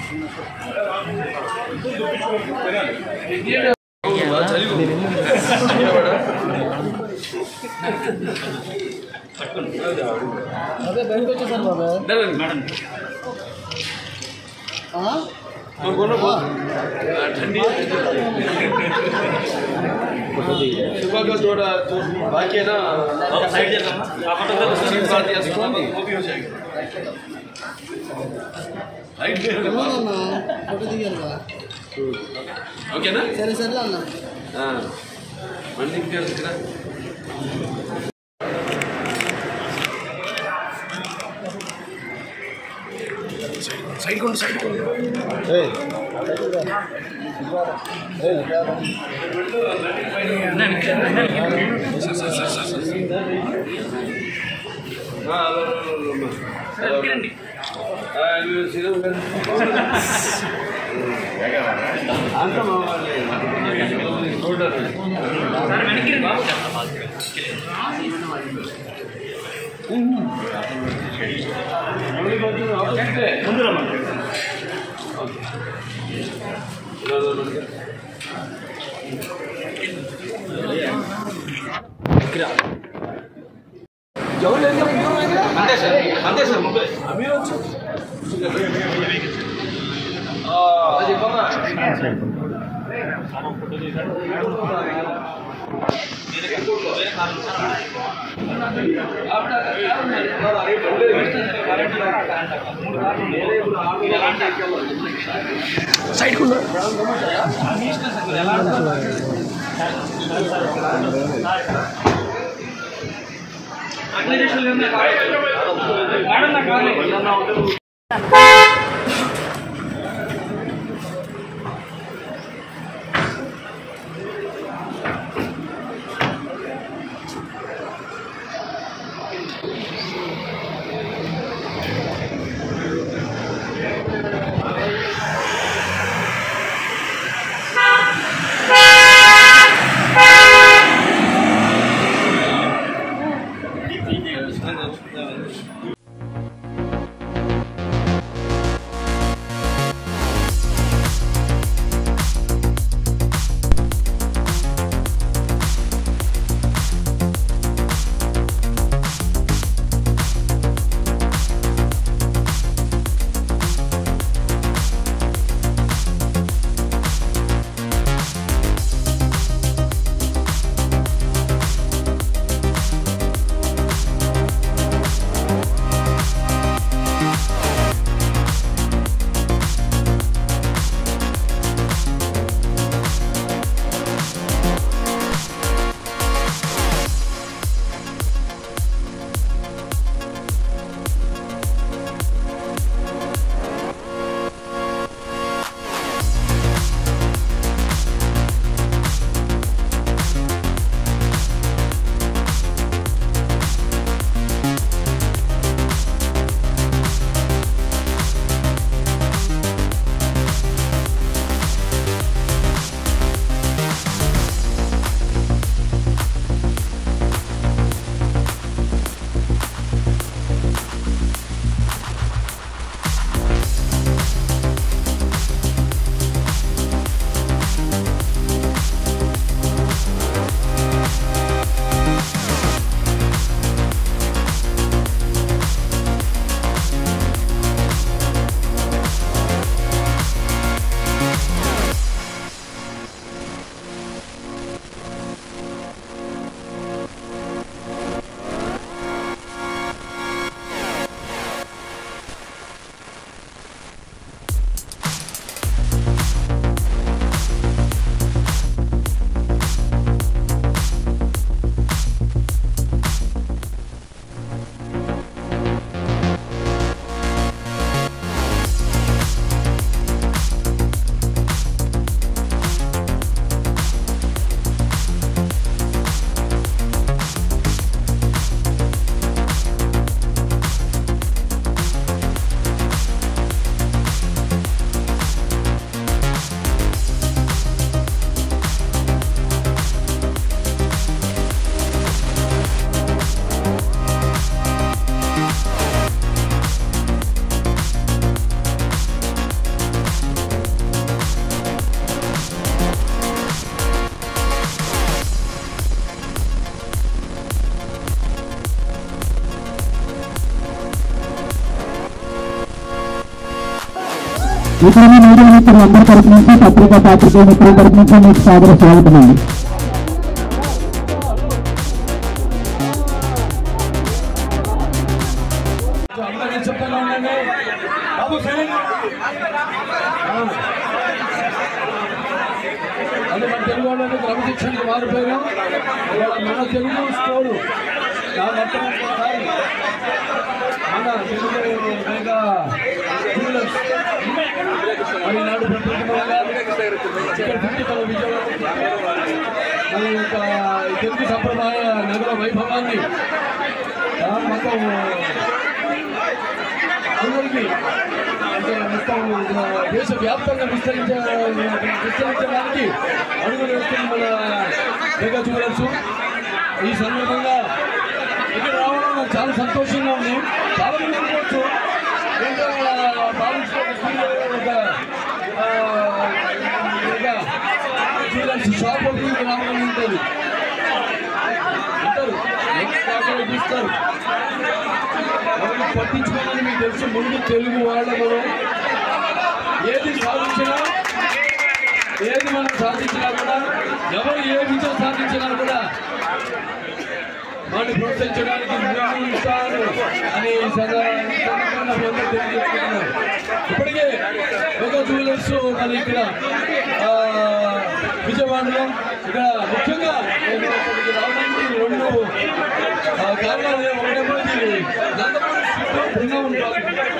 అదే బయటకు వచ్చేసాను బాబా ठंडी सुबह का थोड़ा बाकी है ना साइड वो भी हो जाएगा ఫోటో దిగాను కదా ఓకేనా సరే సరే అన్న మళ్ళీ ఇక్కడ సైడ్ కొండు సైడ్ కొండు అంతే సార్ మీరు వచ్చు సైడ్ ఇక్కడ మీడియా మిత్రులు అందరి తరపు నుంచి పత్రికా పాత్రికేయ మిత్రుల తరపు నుంచి మీకు సాదర స్వాగతం అండి. అది మన తెలుగు వాళ్ళని క్రమశిక్షణకు మారిపోయాం. మన తెలుగు స్కూలు మన తెలుగు నాడు మన యొక్క తెలుగు సంప్రదాయ నగర వైభవాన్ని మొత్తం అందరికీ అంటే మొత్తం దేశవ్యాప్తంగా విస్తరించడానికి అడుగులు వేస్తుంది మన మెగా జ్యువెలర్స్. ఈ సందర్భంగా ఇక్కడ రావడం నాకు చాలా సంతోషంగా ఉంది. చాలా మంది అనుకోవచ్చు జ్యువెలర్స్ షాప్ ఓపెనింగ్ రావడం ఉంటుంది అంటారు, తీస్తారు. పట్టించుకోవాలని మీకు తెలుసు. ముందు తెలుగు వాళ్ళలో ఏది సాధించినా ఏది మనం సాధించినా కూడా ఎవరు ఏ విజయం సాధించినా కూడా వాడిని ప్రోత్సహించడానికి ఉంటారు అని సందర్భంగా మీ అందరూ తెలియజేసుకుంటున్నారు. ఇప్పటికే మెగా జ్యువెలర్స్ మరి ఇక్కడ విజయవాడలో ఇక్కడ ముఖ్యంగా రావడానికి రెండు కారణాలు. ఒకటేమో నందమూరి బృందావన్